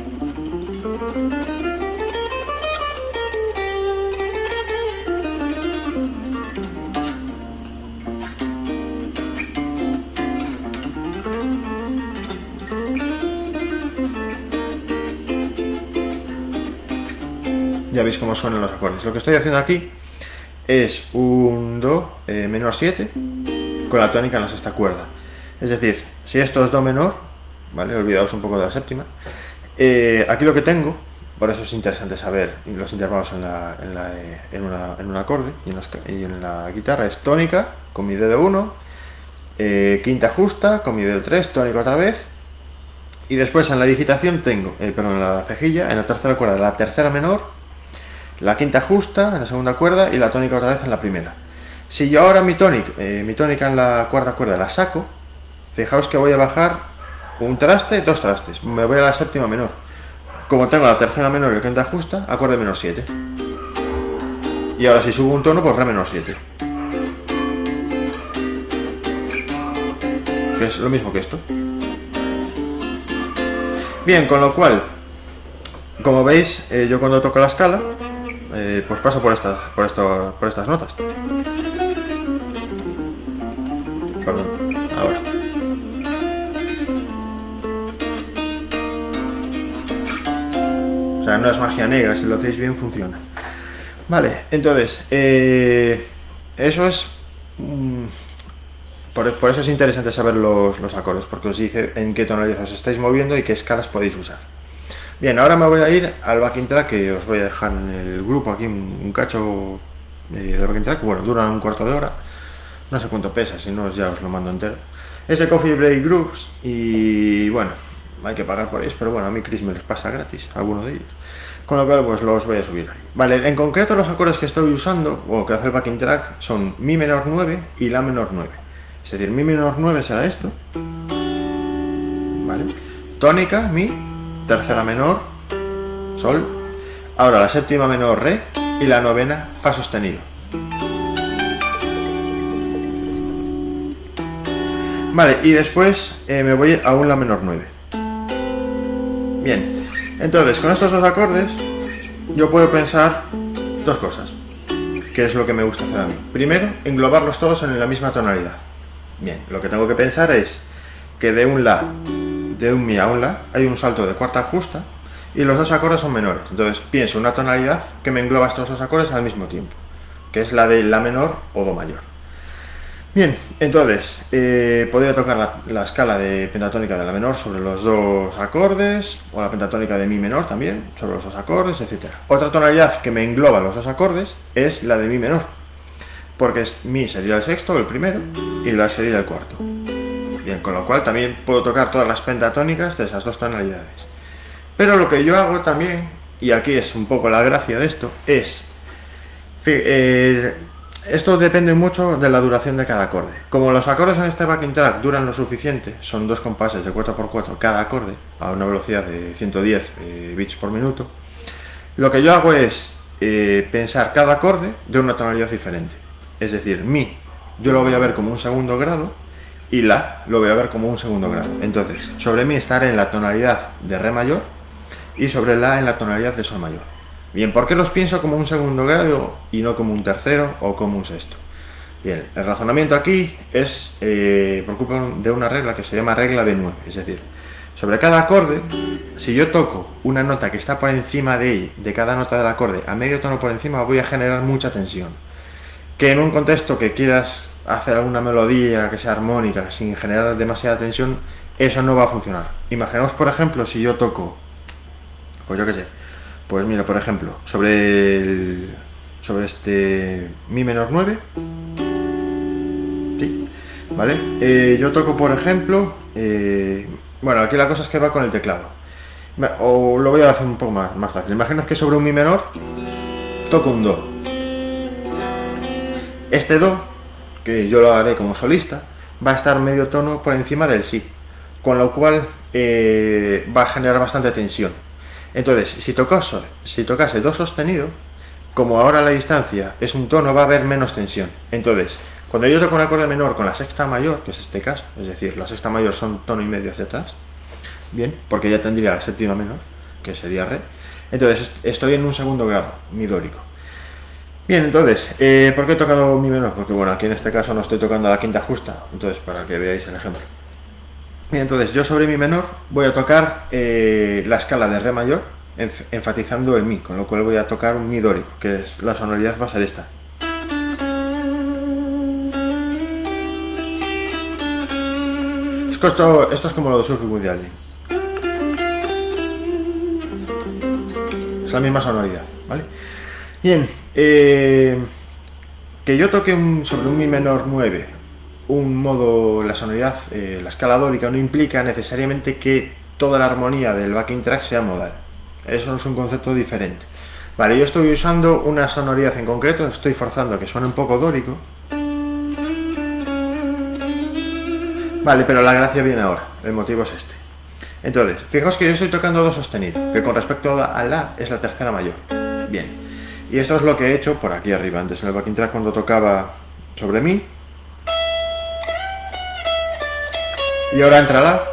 Ya veis cómo suenan los acordes. Lo que estoy haciendo aquí es un do eh, menor siete con la tónica en la sexta cuerda. Es decir, si esto es do menor, ¿vale? Olvidaos un poco de la séptima. Eh, aquí lo que tengo, por eso es interesante saber los intervalos en, la, en, la, en, una, en un acorde y en, las, y en la guitarra, es tónica con mi dedo uno, eh, quinta justa con mi dedo tres, tónica otra vez, y después en la digitación tengo, eh, perdón, en la cejilla, en la tercera cuerda, la tercera menor, la quinta justa en la segunda cuerda y la tónica otra vez en la primera. Si yo ahora mi tónica, eh, mi tónica en la cuarta cuerda la saco, fijaos que voy a bajar un traste, dos trastes, me voy a la séptima menor. Como tengo la tercera menor y la quinta justa, acorde menor siete. Y ahora si subo un tono, pues re menor siete. Que es lo mismo que esto. Bien, con lo cual, como veis, eh, yo cuando toco la escala, eh, pues paso por estas, por, esto, por estas notas. Perdón, ahora. O sea, no es magia negra, si lo hacéis bien funciona. Vale, entonces, eh, eso es... Mm, por, por eso es interesante saber los, los acordes, porque os dice en qué tonalidad os estáis moviendo y qué escalas podéis usar. Bien, ahora me voy a ir al backing track, que os voy a dejar en el grupo aquí un, un cacho de, de backing track, bueno, dura un cuarto de hora, no sé cuánto pesa, si no ya os lo mando entero. Es de Coffee Break Grooves y bueno, hay que pagar por ellos, pero bueno, a mí Chris me los pasa gratis, alguno de ellos. Con lo cual pues los voy a subir. Vale, en concreto los acordes que estoy usando, o que hace el backing track, son Mi menor nueve y La menor nueve. Es decir, Mi menor nueve será esto, ¿vale? Tónica, Mi, tercera menor, Sol, ahora la séptima menor, Re, y la novena, Fa sostenido. Vale, y después eh, me voy a un La menor nueve. Bien, entonces con estos dos acordes yo puedo pensar dos cosas, que es lo que me gusta hacer a mí. Primero, englobarlos todos en la misma tonalidad. Bien, lo que tengo que pensar es que de un La, de un Mi a un La, hay un salto de cuarta justa y los dos acordes son menores. Entonces pienso una tonalidad que me engloba estos dos acordes al mismo tiempo, que es la de La menor o Do mayor. Bien, entonces, eh, podría tocar la, la escala de pentatónica de la menor sobre los dos acordes, o la pentatónica de mi menor también, sobre los dos acordes, etcétera. Otra tonalidad que me engloba los dos acordes es la de mi menor, porque es, mi sería el sexto, el primero, y la sería el cuarto. Bien, con lo cual también puedo tocar todas las pentatónicas de esas dos tonalidades. Pero lo que yo hago también, y aquí es un poco la gracia de esto, es... Eh, esto depende mucho de la duración de cada acorde. Como los acordes en este backing track duran lo suficiente, son dos compases de cuatro por cuatro cada acorde, a una velocidad de ciento diez eh, bits por minuto, lo que yo hago es eh, pensar cada acorde de una tonalidad diferente. Es decir, mi, yo lo voy a ver como un segundo grado, y la, lo voy a ver como un segundo grado. Entonces, sobre mi estaré en la tonalidad de re mayor, y sobre la en la tonalidad de sol mayor. Bien, ¿por qué los pienso como un segundo grado y no como un tercero o como un sexto? Bien, el razonamiento aquí es eh, por culpa de una regla que se llama regla de nueve, es decir, sobre cada acorde, si yo toco una nota que está por encima de, de cada nota del acorde, a medio tono por encima, voy a generar mucha tensión. Que en un contexto que quieras hacer alguna melodía que sea armónica sin generar demasiada tensión, eso no va a funcionar. Imaginaos, por ejemplo, si yo toco, pues yo qué sé, pues mira, por ejemplo, sobre el, sobre este mi menor nueve, sí, ¿vale? Eh, yo toco, por ejemplo, eh, bueno, aquí la cosa es que va con el teclado, o lo voy a hacer un poco más, más fácil. Imaginad que sobre un mi menor toco un do. Este do, que yo lo haré como solista, va a estar medio tono por encima del si, con lo cual eh, va a generar bastante tensión. Entonces, si tocase, si tocase do sostenido, como ahora la distancia es un tono, va a haber menos tensión. Entonces, cuando yo toco un acorde menor con la sexta mayor, que es este caso, es decir, la sexta mayor son tono y medio hacia atrás, bien, porque ya tendría la séptima menor, que sería re, entonces estoy en un segundo grado, mi dórico. Bien, entonces, eh, ¿por qué he tocado mi menor? Porque bueno, aquí en este caso no estoy tocando la quinta justa, entonces para que veáis el ejemplo. Bien, entonces yo sobre mi menor voy a tocar eh, la escala de re mayor, enf enfatizando el mi, con lo cual voy a tocar un mi dórico, que es la sonoridad va a ser esta. Esto, esto es como lo de Surfing with the Alien. Es la misma sonoridad, ¿vale? Bien, eh, que yo toque un, sobre un mi menor nueve, un modo, la sonoridad, eh, la escala dórica, no implica necesariamente que toda la armonía del backing track sea modal. Eso es un concepto diferente. Vale, yo estoy usando una sonoridad en concreto, estoy forzando a que suene un poco dórico. Vale, pero la gracia viene ahora, el motivo es este. Entonces, fijaos que yo estoy tocando do sostenido, que con respecto a la es la tercera mayor. Bien, y esto es lo que he hecho por aquí arriba, antes en el backing track cuando tocaba sobre mi. Y ahora entra la.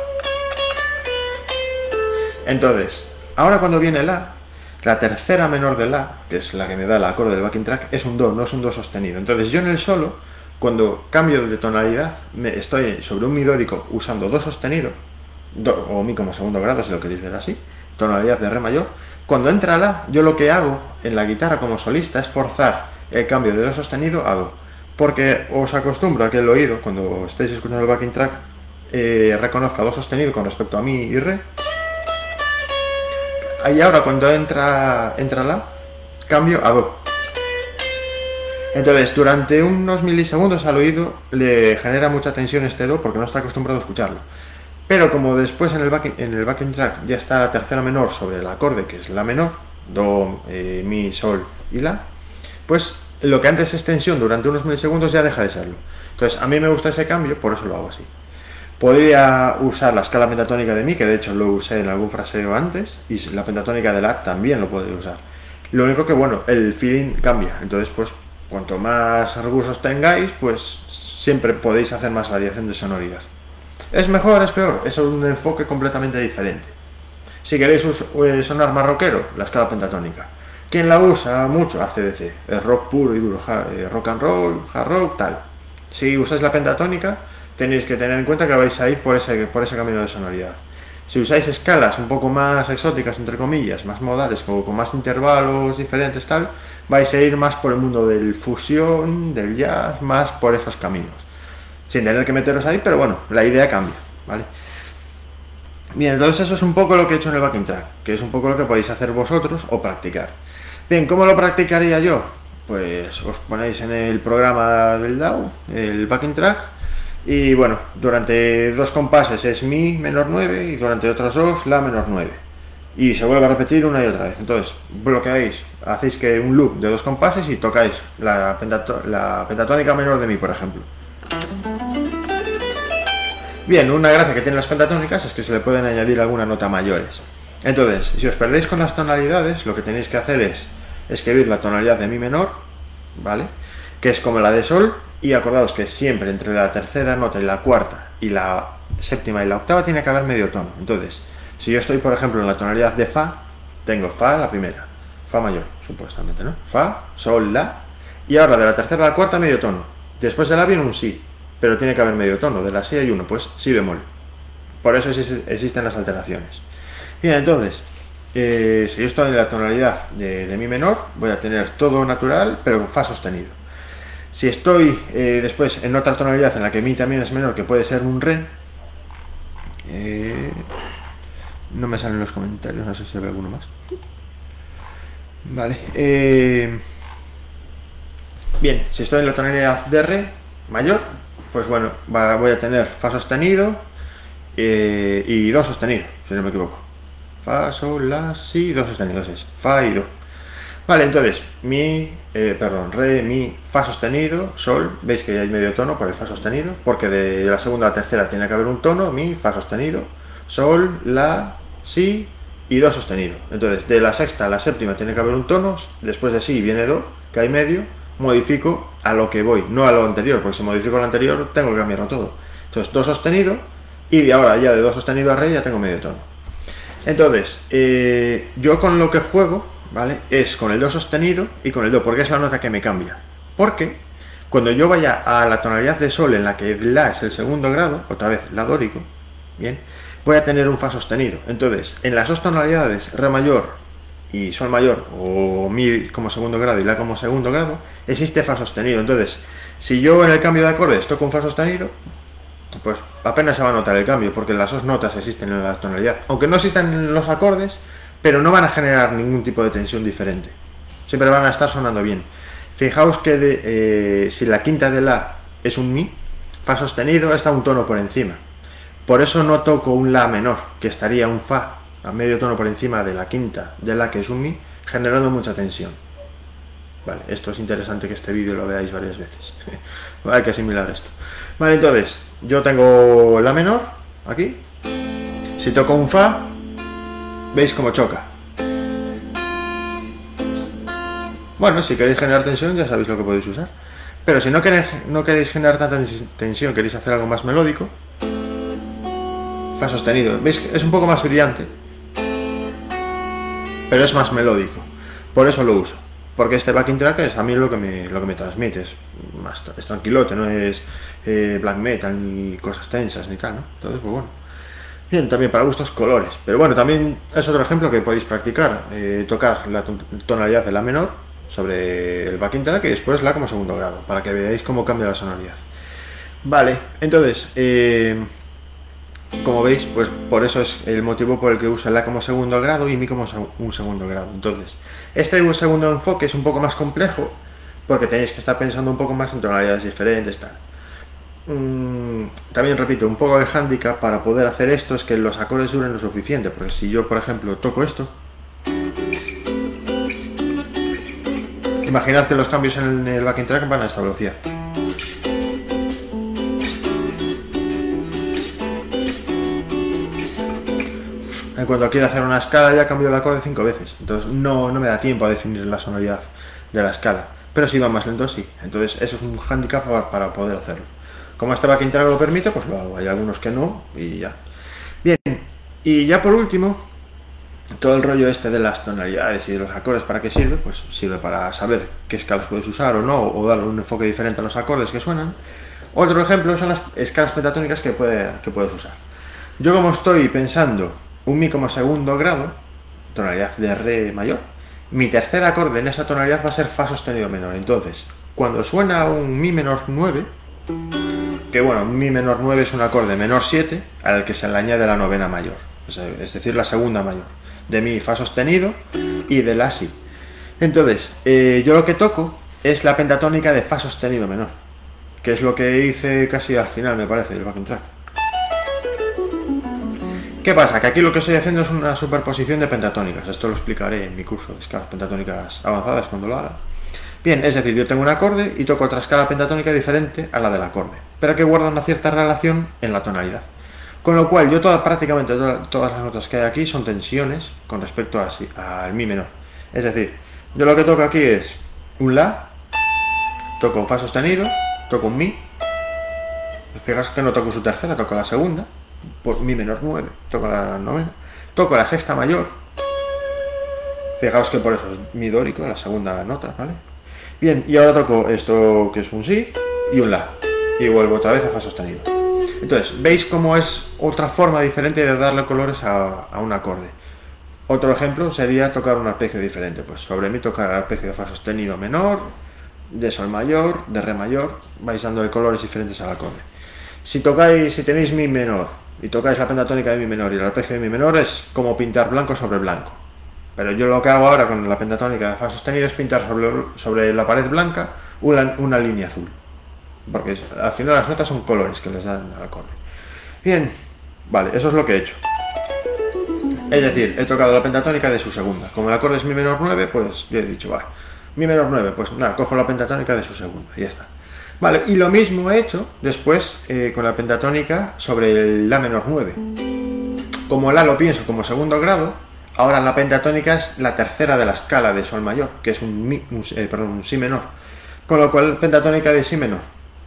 Entonces, ahora cuando viene la, la tercera menor de la, que es la que me da el acorde del backing track, es un do, no es un do sostenido. Entonces yo en el solo, cuando cambio de tonalidad, me estoy sobre un mi dórico usando do sostenido, do, o mi como segundo grado, si lo queréis ver así, tonalidad de re mayor. Cuando entra la, yo lo que hago en la guitarra como solista es forzar el cambio de do sostenido a do, porque os acostumbro a que el oído, cuando estéis escuchando el backing track, eh, reconozca do sostenido con respecto a mi y re. Y ahora cuando entra, entra la, cambio a do. Entonces, durante unos milisegundos al oído le genera mucha tensión este do porque no está acostumbrado a escucharlo. Pero como después en el backing, en el backing track ya está la tercera menor sobre el acorde, que es la menor, do, eh, mi, sol y la, pues lo que antes es tensión durante unos milisegundos ya deja de serlo. Entonces, a mí me gusta ese cambio, por eso lo hago así. Podría usar la escala pentatónica de mi, que de hecho lo usé en algún fraseo antes, y la pentatónica de la también lo podría usar. Lo único que, bueno, el feeling cambia, entonces pues cuanto más recursos tengáis, pues siempre podéis hacer más variación de sonoridad. ¿Es mejor? ¿Es peor? Es un enfoque completamente diferente. Si queréis sonar más rockero, la escala pentatónica. ¿Quién la usa mucho? A C D C. Es rock puro y duro, rock and roll, hard rock, tal. Si usáis la pentatónica, tenéis que tener en cuenta que vais a ir por ese, por ese camino de sonoridad. Si usáis escalas un poco más exóticas, entre comillas, más modales, como con más intervalos diferentes, tal, vais a ir más por el mundo del fusión, del jazz, más por esos caminos. sin tener que meteros ahí, pero bueno, la idea cambia, ¿vale? Bien, entonces eso es un poco lo que he hecho en el backing track, que es un poco lo que podéis hacer vosotros o practicar. Bien, ¿cómo lo practicaría yo? Pues os ponéis en el programa del D A W, el backing track, y bueno, durante dos compases es Mi menor nueve y durante otros dos La menor nueve. Y se vuelve a repetir una y otra vez. Entonces, bloqueáis, hacéis que un loop de dos compases y tocáis la, pentato la pentatónica menor de Mi, por ejemplo. Bien, una gracia que tienen las pentatónicas es que se le pueden añadir alguna nota mayores. Entonces, si os perdéis con las tonalidades, lo que tenéis que hacer es escribir la tonalidad de Mi menor, ¿vale? Que es como la de Sol, y acordaos que siempre entre la tercera nota y la cuarta y la séptima y la octava tiene que haber medio tono. Entonces, si yo estoy, por ejemplo, en la tonalidad de Fa, tengo Fa la primera, Fa mayor, supuestamente, ¿no? Fa, Sol, La, y ahora de la tercera a la cuarta medio tono. Después de La viene un Si, pero tiene que haber medio tono, de la Si hay uno, pues Si bemol. Por eso existen las alteraciones. Bien, entonces, eh, si yo estoy en la tonalidad de, de Mi menor, voy a tener todo natural, pero con Fa sostenido. Si estoy eh, después en otra tonalidad en la que Mi también es menor, que puede ser un Re, eh, no me salen los comentarios, no sé si hay alguno más. Vale. Eh, bien, si estoy en la tonalidad de Re mayor, pues bueno, va, voy a tener Fa sostenido eh, y Do sostenido, si no me equivoco. Fa, Sol, La, Si, Do sostenido, es Fa y Do. Vale, entonces, Mi, eh, perdón, Re, Mi, Fa sostenido, Sol, veis que ya hay medio tono por el Fa sostenido, porque de la segunda a la tercera tiene que haber un tono, Mi, Fa sostenido, Sol, La, Si y Do sostenido. Entonces, de la sexta a la séptima tiene que haber un tono, después de Si viene Do, que hay medio, modifico a lo que voy, no a lo anterior, porque si modifico lo anterior tengo que cambiarlo todo. Entonces, Do sostenido, y de ahora ya de Do sostenido a Re ya tengo medio tono. Entonces, eh, yo con lo que juego, ¿vale? Es con el Do sostenido y con el Do, porque es la nota que me cambia. Porque cuando yo vaya a la tonalidad de Sol en la que La es el segundo grado, otra vez La dórico, bien, voy a tener un Fa sostenido. Entonces, en las dos tonalidades, Re mayor y Sol mayor, o Mi como segundo grado y La como segundo grado, existe Fa sostenido. Entonces, si yo en el cambio de acordes toco un Fa sostenido, pues apenas se va a notar el cambio, porque las dos notas existen en la tonalidad. Aunque no existan en los acordes, pero no van a generar ningún tipo de tensión diferente. Siempre van a estar sonando bien. Fijaos que de, eh, si la quinta de La es un Mi, Fa sostenido está un tono por encima. Por eso no toco un La menor, que estaría un Fa a medio tono por encima de la quinta de La, que es un Mi, generando mucha tensión. Vale, esto es interesante que este vídeo lo veáis varias veces. Hay que asimilar esto. Vale, entonces, yo tengo La menor, aquí. Si toco un Fa, veis cómo choca. Bueno, si queréis generar tensión ya sabéis lo que podéis usar. Pero si no queréis, no queréis generar tanta tensión, queréis hacer algo más melódico, Fa sostenido. ¿Veis que es un poco más brillante? Pero es más melódico. Por eso lo uso. Porque este backing track es a mí lo que me, lo que me transmite. Es, más, es tranquilote, no es eh, black metal ni cosas tensas ni tal, ¿no? Entonces, pues bueno. Bien, también para gustos colores. Pero bueno, también es otro ejemplo que podéis practicar. Eh, tocar la tonalidad de La menor sobre el backing track y después La como segundo grado, para que veáis cómo cambia la sonoridad. Vale, entonces, eh, como veis, pues por eso es el motivo por el que uso La como segundo grado y Mi como un segundo grado. Entonces, este un segundo enfoque es un poco más complejo, porque tenéis que estar pensando un poco más en tonalidades diferentes, tal. También repito, un poco el hándicap para poder hacer esto es que los acordes duren lo suficiente, porque si yo por ejemplo toco esto, imaginad que los cambios en el backing track van a esta velocidad. En cuanto quiero hacer una escala ya cambio el acorde cinco veces, entonces no, no me da tiempo a definir la sonoridad de la escala, pero si va más lento sí, entonces eso es un hándicap para, para poder hacerlo. Como este backing track lo permite, pues lo hago. Hay algunos que no y ya. Bien, y ya por último, todo el rollo este de las tonalidades y de los acordes, ¿para qué sirve? Pues sirve para saber qué escalas puedes usar o no, o darle un enfoque diferente a los acordes que suenan. Otro ejemplo son las escalas pentatónicas que, puede, que puedes usar. Yo como estoy pensando un Mi como segundo grado, tonalidad de Re mayor, mi tercer acorde en esa tonalidad va a ser Fa sostenido menor. Entonces, cuando suena un Mi menor nueve, que bueno, mi menor nueve es un acorde menor siete al que se le añade la novena mayor, es decir, la segunda mayor, de mi fa sostenido y de la si. Entonces, eh, yo lo que toco es la pentatónica de fa sostenido menor, que es lo que hice casi al final, me parece, del backing track. ¿Qué pasa? Que aquí lo que estoy haciendo es una superposición de pentatónicas. Esto lo explicaré en mi curso de escalas pentatónicas avanzadas cuando lo haga. Bien, es decir, yo tengo un acorde y toco otra escala pentatónica diferente a la del acorde, pero que guarda una cierta relación en la tonalidad. Con lo cual, yo toda, prácticamente toda, todas las notas que hay aquí son tensiones con respecto a, al mi menor. Es decir, yo lo que toco aquí es un la, toco un fa sostenido, toco un mi. Fijaos que no toco su tercera, toco la segunda, por mi menor nueve, toco la novena, toco la sexta mayor. Fijaos que por eso es mi dórico, la segunda nota, ¿vale? Bien, y ahora toco esto que es un si y un la, y vuelvo otra vez a fa sostenido. Entonces, ¿veis cómo es otra forma diferente de darle colores a, a un acorde? Otro ejemplo sería tocar un arpegio diferente. Pues sobre mi tocar el arpegio de fa sostenido menor, de sol mayor, de re mayor, vais dándole colores diferentes al acorde. Si tocáis, si tenéis mi menor y tocáis la pentatónica de mi menor y el arpegio de mi menor, es como pintar blanco sobre blanco. Pero yo lo que hago ahora con la pentatónica de fa sostenido es pintar sobre, sobre la pared blanca una, una línea azul. Porque al final las notas son colores que les dan al acorde. Bien, vale, eso es lo que he hecho. Es decir, he tocado la pentatónica de su segunda. Como el acorde es mi menor nueve, pues yo he dicho, va, mi menor nueve, pues nada, cojo la pentatónica de su segunda y ya está. Vale, y lo mismo he hecho después eh, con la pentatónica sobre el la menor nueve. Como la lo pienso como segundo grado, ahora la pentatónica es la tercera de la escala de sol mayor, que es un, mi, un, eh, perdón, un si menor. Con lo cual, pentatónica de si menor.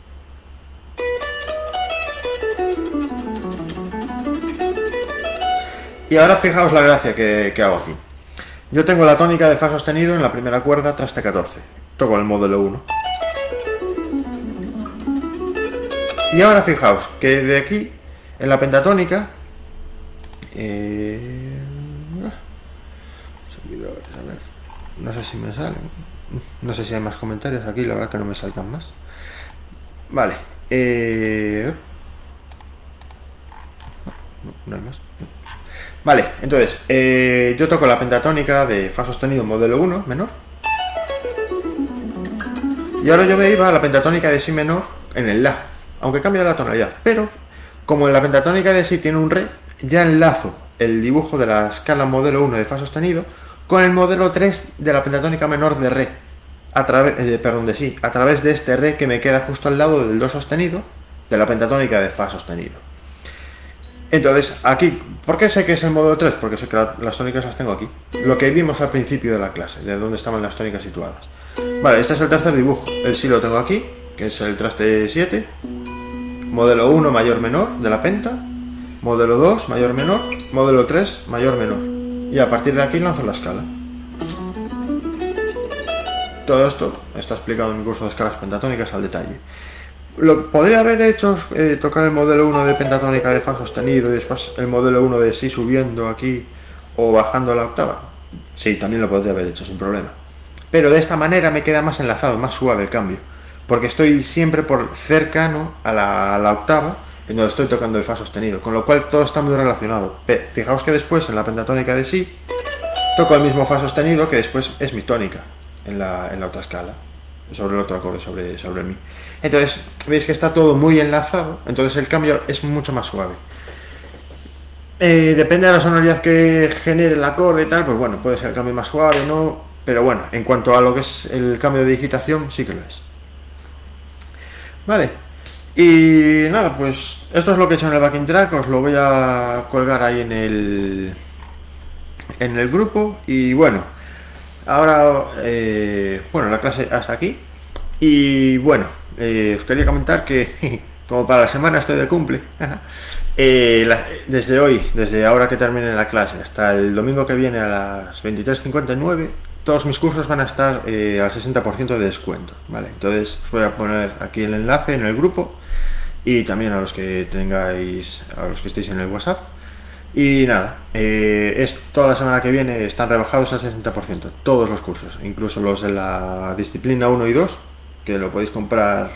Y ahora fijaos la gracia que, que hago aquí. Yo tengo la tónica de fa sostenido en la primera cuerda, traste catorce. Toco el módulo uno. Y ahora fijaos que de aquí, en la pentatónica, eh, a ver, no sé si me salen, no sé si hay más comentarios aquí, la verdad que no me saltan más. Vale, eh, no, no hay más. Vale, entonces, eh, yo toco la pentatónica de fa sostenido módulo uno menor. Y ahora yo me iba a la pentatónica de si menor en el la, aunque cambia la tonalidad. Pero, como en la pentatónica de si tiene un re, ya enlazo el dibujo de la escala módulo uno de fa sostenido con el módulo tres de la pentatónica menor de re, a través, eh, perdón, de si, a través de este re que me queda justo al lado del do sostenido de la pentatónica de fa sostenido. Entonces, aquí, ¿por qué sé que es el módulo tres? Porque sé que la, las tónicas las tengo aquí. Lo que vimos al principio de la clase, de dónde estaban las tónicas situadas. Vale, este es el tercer dibujo. El si lo tengo aquí, que es el traste siete. Módulo uno mayor menor de la penta. Módulo dos mayor menor. Módulo tres mayor menor. Y a partir de aquí lanzo la escala. Todo esto está explicado en mi curso de escalas pentatónicas al detalle. Lo podría haber hecho eh, tocar el módulo uno de pentatónica de fa sostenido y después el módulo uno de si subiendo aquí o bajando la octava. Sí, también lo podría haber hecho sin problema. Pero de esta manera me queda más enlazado, más suave el cambio. Porque estoy siempre por cercano a la, a la octava en donde estoy tocando el fa sostenido. Con lo cual todo está muy relacionado. Fijaos que después en la pentatónica de si toco el mismo fa sostenido que después es mi tónica en la, en la otra escala. Sobre el otro acorde, sobre, sobre el mi. Entonces, veis que está todo muy enlazado, entonces el cambio es mucho más suave. Eh, depende de la sonoridad que genere el acorde y tal, pues bueno, puede ser el cambio más suave o no, pero bueno, en cuanto a lo que es el cambio de digitación, sí que lo es. Vale, y nada, pues esto es lo que he hecho en el backing track, os lo voy a colgar ahí en el, en el grupo, y bueno, ahora, eh, bueno, la clase hasta aquí. Y bueno, eh, os quería comentar que, como para la semana estoy de cumple, eh, la, desde hoy, desde ahora que termine la clase, hasta el domingo que viene a las veintitrés cincuenta y nueve, todos mis cursos van a estar eh, al sesenta por ciento de descuento, ¿vale? Entonces os voy a poner aquí el enlace en el grupo y también a los que tengáis, a los que estéis en el WhatsApp. Y nada, eh, es toda la semana que viene están rebajados al sesenta por ciento, todos los cursos, incluso los de la disciplina uno y dos, que lo podéis comprar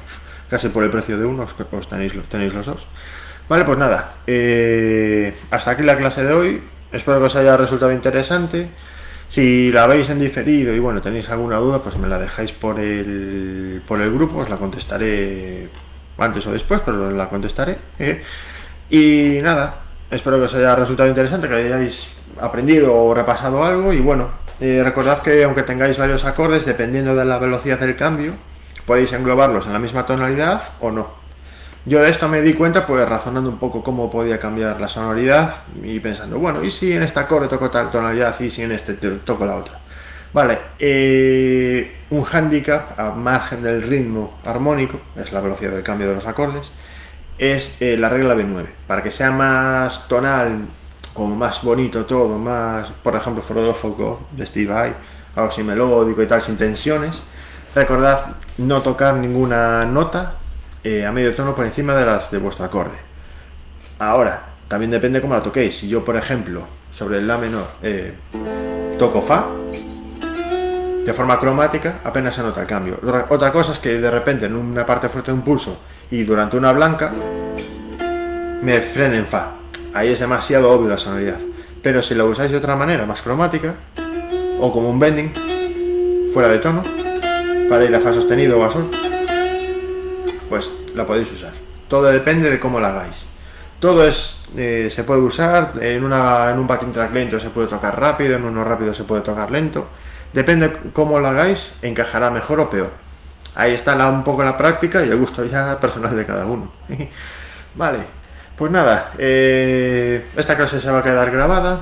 casi por el precio de uno, os, os tenéis, tenéis los dos. Vale, pues nada, eh, hasta aquí la clase de hoy. Espero que os haya resultado interesante. Si la veis en diferido y bueno, tenéis alguna duda, pues me la dejáis por el, por el grupo, os la contestaré antes o después, pero la contestaré. ¿eh? Y nada, espero que os haya resultado interesante, que hayáis aprendido o repasado algo. Y bueno, eh, recordad que aunque tengáis varios acordes, dependiendo de la velocidad del cambio, podéis englobarlos en la misma tonalidad o no. Yo de esto me di cuenta pues razonando un poco cómo podía cambiar la sonoridad y pensando, bueno, ¿y si en este acorde toco tal tonalidad y si en este toco la otra? Vale, eh, un hándicap a margen del ritmo armónico, es la velocidad del cambio de los acordes, es eh, la regla B nueve. Para que sea más tonal, como más bonito todo, más, por ejemplo, For the Love of God de Steve Vai, algo así melódico y tal, sin tensiones, recordad no tocar ninguna nota Eh, a medio tono por encima de las de vuestro acorde. Ahora, también depende cómo la toquéis. Si yo, por ejemplo, sobre el La menor eh, toco Fa, de forma cromática, apenas se nota el cambio. Otra cosa es que de repente en una parte fuerte de un pulso y durante una blanca me frene en Fa. Ahí es demasiado obvio la sonoridad. Pero si lo usáis de otra manera, más cromática, o como un bending, fuera de tono, para ir a Fa sostenido o a Sol, pues la podéis usar. Todo depende de cómo la hagáis. Todo es eh, se puede usar en, una, en un backing track lento, se puede tocar rápido, en uno rápido se puede tocar lento. Depende cómo la hagáis, encajará mejor o peor. Ahí está la, un poco la práctica y el gusto ya personal de cada uno. Vale, pues nada, eh, esta clase se va a quedar grabada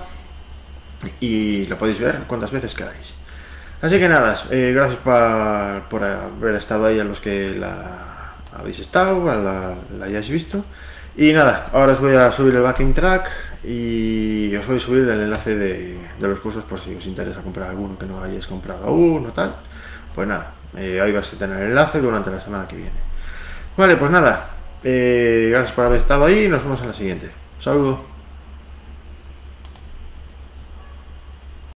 y la podéis ver cuantas veces queráis. Así que nada, eh, gracias por, por haber estado ahí a los que la habéis estado, la, la hayáis visto. Y nada, ahora os voy a subir el backing track y os voy a subir el enlace de, de los cursos por si os interesa comprar alguno que no hayáis comprado aún o tal. Pues nada, eh, ahí vais a tener el enlace durante la semana que viene. Vale, pues nada, eh, gracias por haber estado ahí y nos vemos en la siguiente. Un saludo.